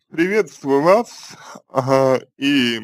Приветствую вас. И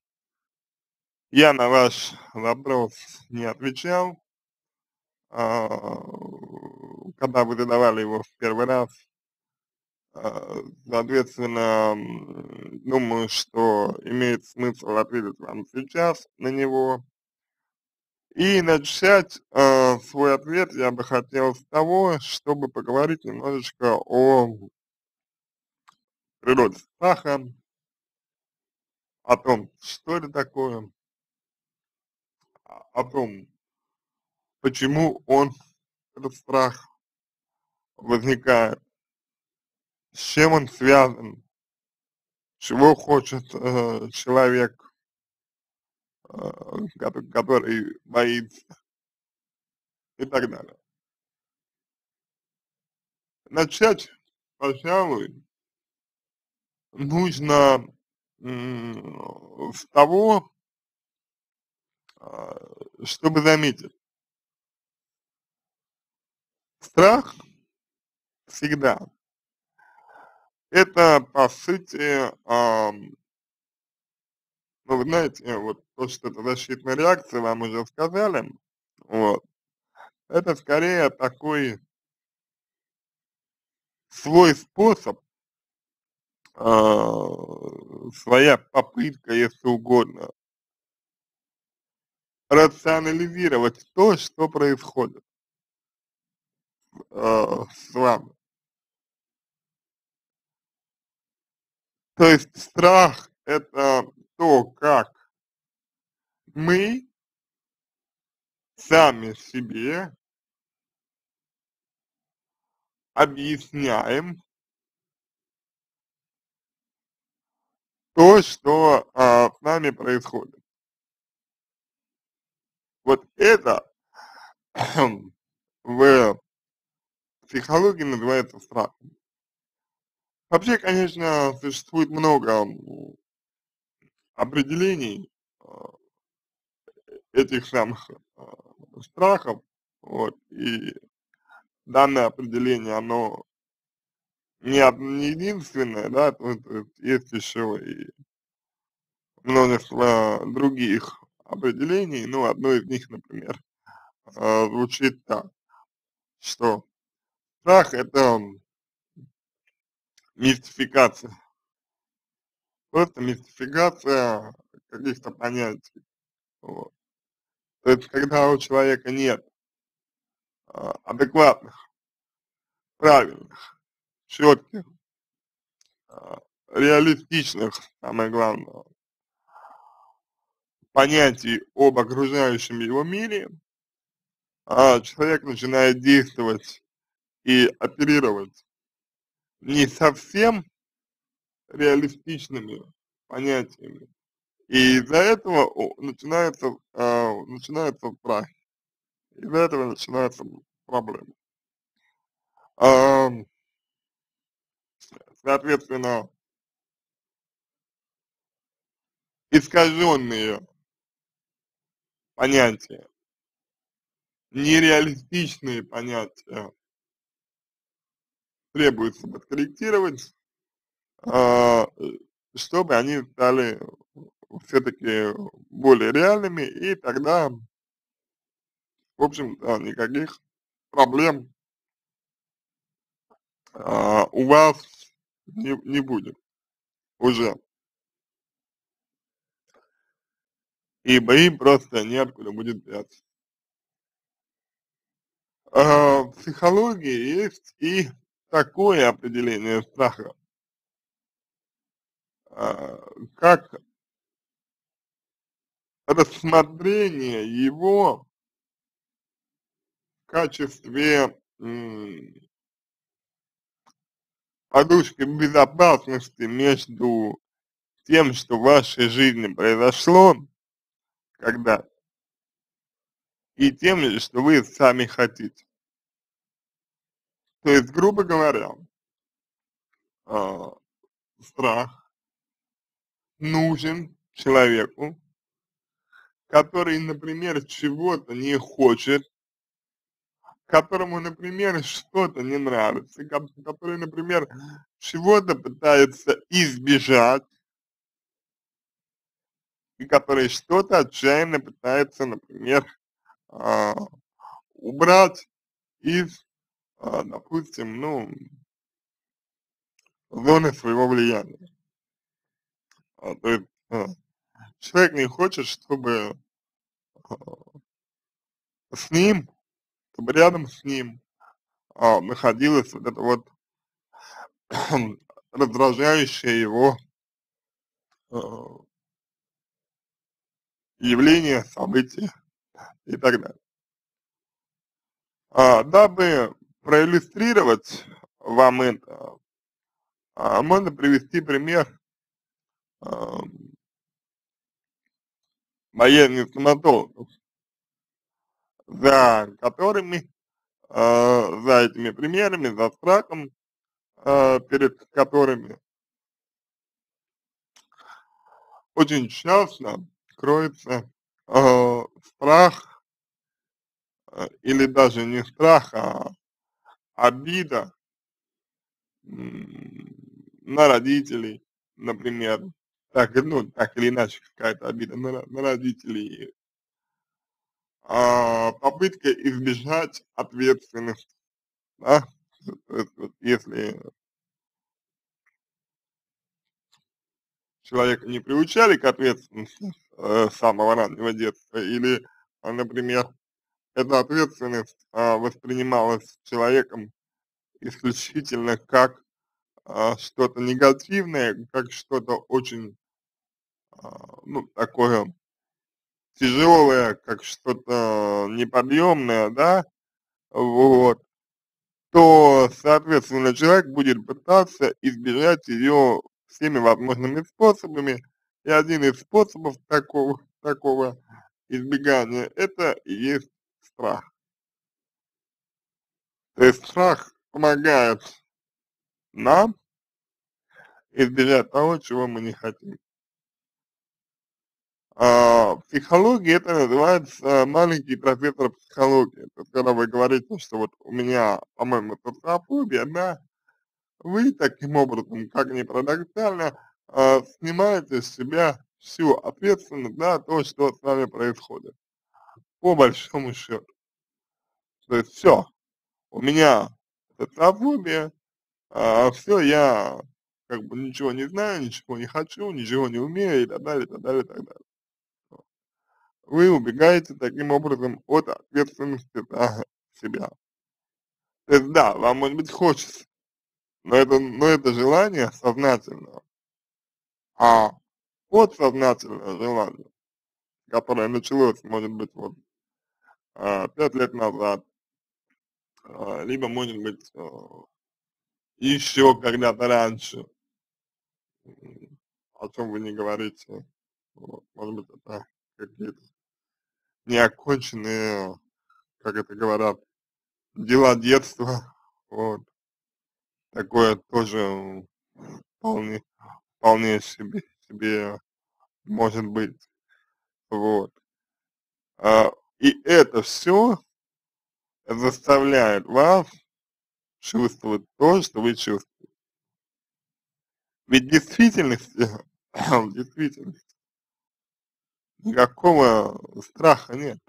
я на ваш вопрос не отвечал, а, когда вы задавали его в первый раз. Соответственно, думаю, что имеет смысл ответить вам сейчас на него. И начать свой ответ я бы хотел с того, чтобы поговорить немножечко о природе страха, о том, что это такое, о том, почему этот страх возникает, с чем он связан, чего хочет человек, который боится и так далее. Начать, пожалуй, нужно с того, чтобы заметить, страх всегда это по сути, ну вы знаете, вот то, что это защитная реакция, вам уже сказали, вот, это скорее такой свой способ, своя попытка, если угодно, рационализировать то, что происходит с вами. То есть страх это то, как мы сами себе объясняем то, что с нами происходит. Вот это в психологии называется страхом. Вообще, конечно, существует много определений этих самых страхов, вот, и данное определение, оно не единственное, да, то есть есть еще и множество других определений, ну, одно из них, например, звучит так, что страх это мистификация, просто мистификация каких-то понятий, вот. То есть, когда у человека нет адекватных, правильных, четких, реалистичных, самое главное, понятий об окружающем его мире, человек начинает действовать и оперировать не совсем реалистичными понятиями. И из-за этого начинается страх, из-за этого начинаются проблемы. Ам, Соответственно, искаженные понятия, нереалистичные понятия требуется подкорректировать, а, э, чтобы они стали все-таки более реальными, и тогда, в общем-то, никаких проблем у вас не будет уже, ибо им просто неоткуда будет взяться. В психологии есть и такое определение страха, как рассмотрение его в качестве подушки безопасности между тем, что в вашей жизни произошло когда, и тем, что вы сами хотите. То есть, грубо говоря, а, страх нужен человеку, который, например, чего-то не хочет, которому, например, что-то не нравится, который, например, чего-то пытается избежать, и который что-то отчаянно пытается, например, а, убрать из, допустим, ну, зоны своего влияния. То есть человек не хочет, чтобы а, с ним, чтобы рядом с ним находилось вот это вот раздражающее его а, явление, событие и так далее. Дабы проиллюстрировать вам это, можно привести пример а, военных стоматологов, за которыми, за этими примерами, за страхом, перед которыми очень часто кроется страх, или даже не страх, а обида м, на родителей, например, так, ну, так или иначе какая-то обида на родителей, попытка избежать ответственности, да, то есть вот если человека не приучали к ответственности с самого раннего детства, или, например, эта ответственность воспринималась человеком исключительно как что-то негативное, как что-то очень, ну, такое тяжелое, как что-то неподъемное, да, вот, то, соответственно, человек будет пытаться избежать ее всеми возможными способами, и один из способов такого избегания, это и есть страх. То есть страх помогает нам избежать того, чего мы не хотим. В психологии это называется маленький профессор психологии. То есть, когда вы говорите, что вот у меня, по-моему, социофобия, да, вы таким образом, как ни парадоксально, снимаете с себя всю ответственность за то, что с вами происходит, по большому счету. То есть все, у меня социофобия, все, я как бы ничего не знаю, ничего не хочу, ничего не умею и так далее, и так далее, и так далее. Вы убегаете таким образом от ответственности за себя. То есть да, вам, может быть, хочется, но это желание сознательное, а подсознательное желание, которое началось, может быть, вот 5 лет назад, либо, может быть, еще когда-то раньше, о чем вы не говорите, вот, может быть, это какие-то неоконченные, как это говорят, дела детства, вот, такое тоже вполне, вполне себе может быть, вот. И это все заставляет вас чувствовать то, что вы чувствуете. Ведь в действительности, в действительности никакого страха нет.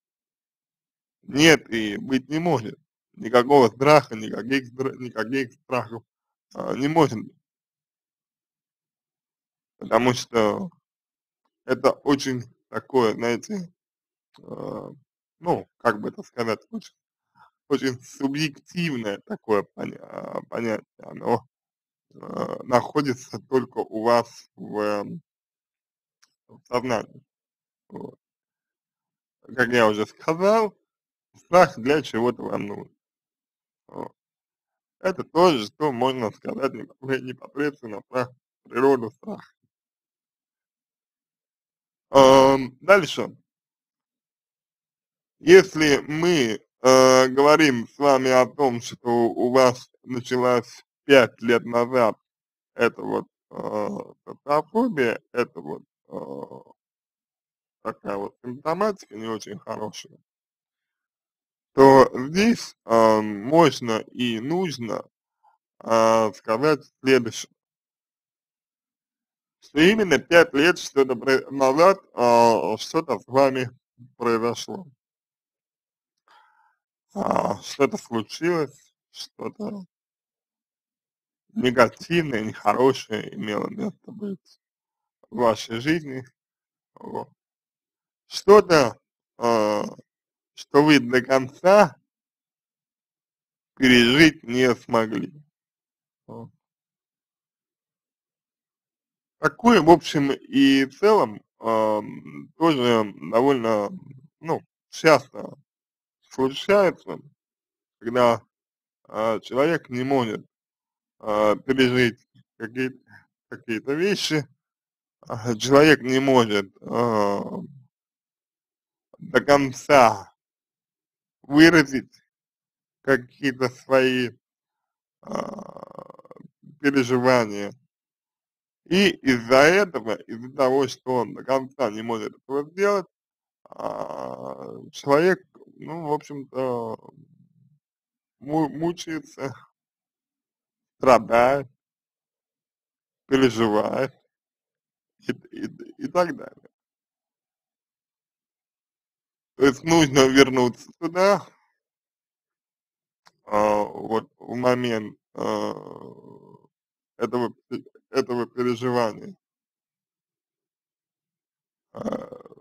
Нет и быть не может. Никакого страха, никаких страхов не может быть. Потому что это очень такое, знаете, э, ну, как бы это сказать, очень субъективное такое понятие. Оно находится только у вас в сознании. Вот. Как я уже сказал, страх для чего-то вам нужен. Вот. Это тоже, что можно сказать непосредственно про природу страха. Дальше. Если мы говорим с вами о том, что у вас началась 5 лет назад, это вот социофобия, это вот такая вот симптоматика не очень хорошая, то здесь можно и нужно сказать следующее, что именно 5 лет что-то назад что-то с вами произошло, что-то случилось, что-то негативное, нехорошее имело место быть в вашей жизни, вот. Что-то, что вы до конца пережить не смогли. Вот. Такое, в общем и целом, тоже довольно, ну, часто случается, когда человек не может пережить какие-то вещи, человек не может до конца выразить какие-то свои а, переживания. И из-за этого, из-за того, что он до конца не может этого сделать, человек, ну, в общем-то, мучается, страдает, переживает и так далее. То есть нужно вернуться туда, вот в момент этого, этого переживания, а,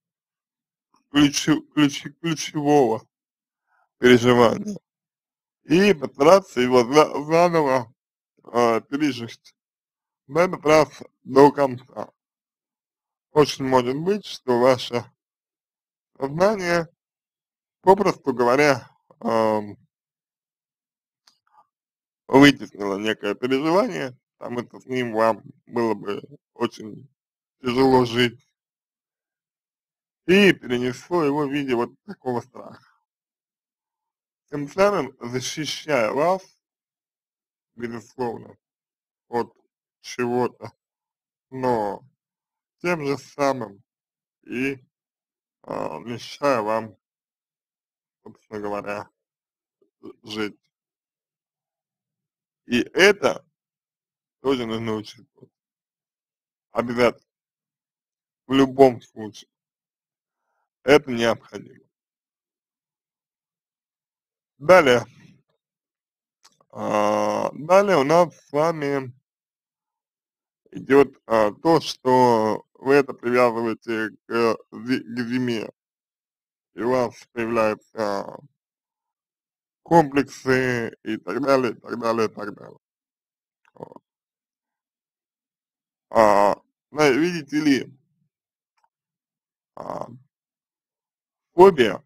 ключевого переживания, и постараться его заново пережить. На этот раз до конца. Очень может быть, что ваше сознание, попросту говоря, вытеснило некое переживание, потому что с ним вам было бы очень тяжело жить, и перенесло его в виде вот такого страха. Тем самым защищая вас, безусловно, от чего-то, но тем же самым и мешая вам, собственно говоря, жить. И это тоже нужно учитывать. Обязательно. В любом случае. Это необходимо. Далее. Далее у нас с вами идет то, что вы это привязываете к зиме. И у вас появляются комплексы и так далее, и так далее, и так далее. Вот. Видите ли, а, фобия,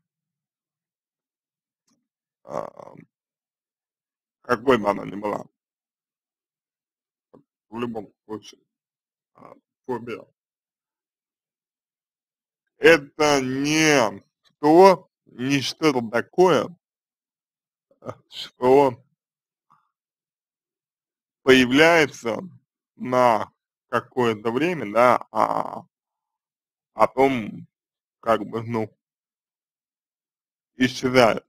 а, какой бы она ни была, в любом случае, фобия, это не не что-то такое, что появляется на какое-то время, да, а потом как бы, ну, исчезает.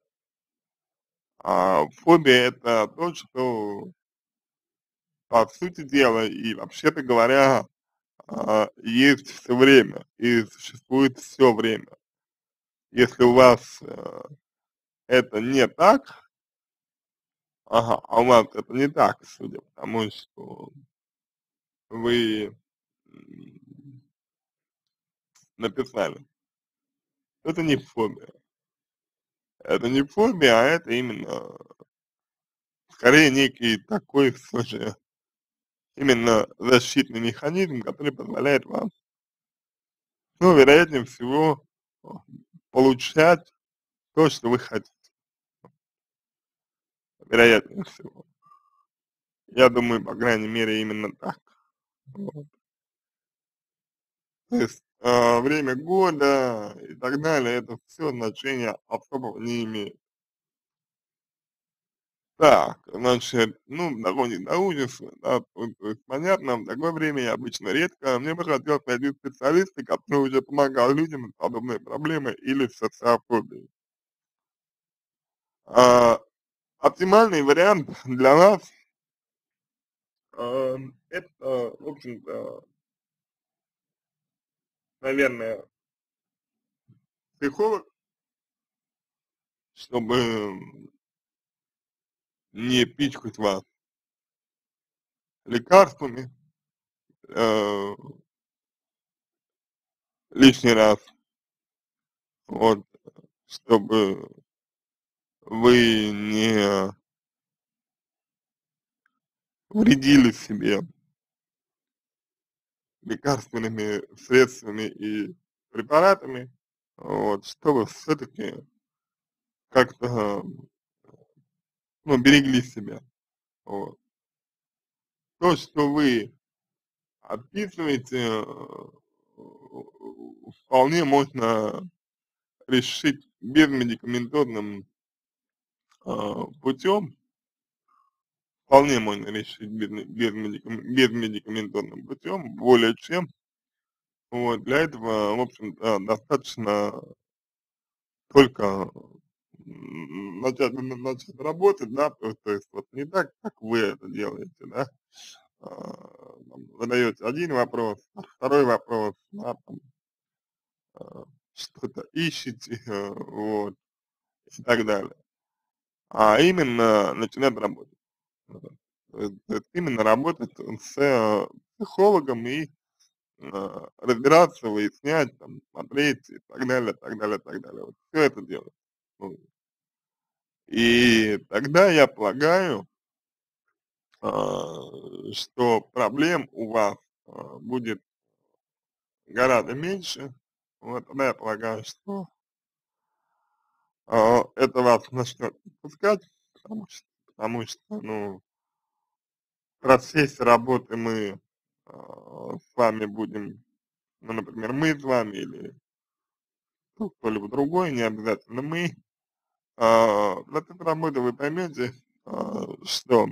Фобия это то, что, по сути дела, и вообще-то говоря, есть все время и существует все время. Если у вас это не так, а у вас это не так, судя по тому, что вы написали, это не фобия. Это не фобия, а это именно скорее некий такой все же именно защитный механизм, который позволяет вам, ну, вероятнее всего, а, получать то, что вы хотите, вероятнее всего. Я думаю, по крайней мере, именно так. Вот. То есть время года и так далее, это все значения особого не имеет. Так, значит, ну, доходит до ужаса, да, то есть понятно, в такое время я обычно редко, мне бы хотелось найти специалиста, который уже помогал людям с подобной проблемой или с социофобией. А, Оптимальный вариант для вас, это, в общем-то, наверное, психолог, чтобы не пичкать вас лекарствами, э, лишний раз, вот, чтобы вы не вредили себе лекарственными средствами и препаратами, вот, чтобы все-таки как-то, ну, берегли себя, вот. То, что вы описываете, вполне можно решить безмедикаментозным путем, вполне можно решить безмедикаментозным путем, более чем. Вот, для этого, в общем-то, достаточно только начать работать, да, то есть вот не так, как вы это делаете, да, там, задаете один вопрос, второй вопрос, да, там, что-то ищете, вот, и так далее. А именно начинать работать. То есть именно работать с психологом и разбираться, выяснять, там, смотреть и так далее, так далее, так далее. Вот все это делать. Вот. И тогда я полагаю, что проблем у вас будет гораздо меньше. Вот тогда я полагаю, что это вас начнет отпускать, потому что, ну, в процессе работы мы с вами будем, ну, например, мы с вами или кто-либо другой, не обязательно мы, в процессе работы вы поймете, что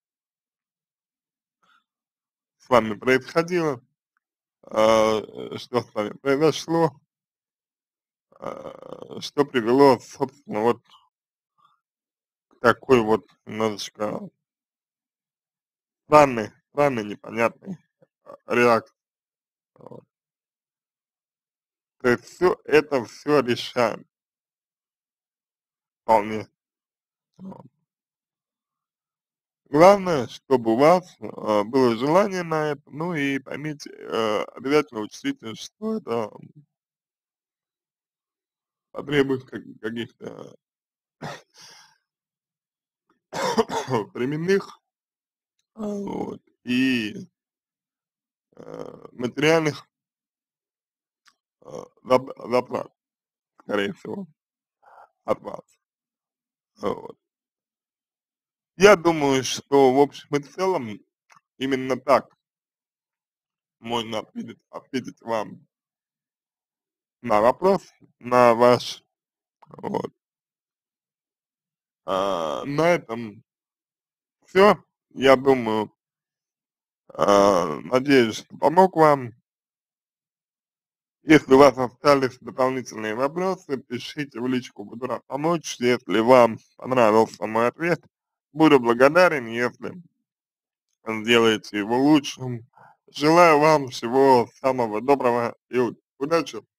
с вами происходило, что с вами произошло, что привело, собственно, вот к такой вот немножечко странной, непонятной реакции. Вот. То есть все решаем вполне. Вот. Главное, чтобы у вас было желание на это, ну и поймите, обязательно учтите, что это потребует каких-то временных, вот, и материальных затрат, скорее всего, от вас. Вот. Я думаю, что в общем и целом именно так можно ответить вам на вопрос, на ваш, вот. На этом все. Я думаю, надеюсь, что помог вам. Если у вас остались дополнительные вопросы, пишите в личку, буду рад помочь. Если вам понравился мой ответ, буду благодарен, если сделаете его лучшим. Желаю вам всего самого доброго и удачи!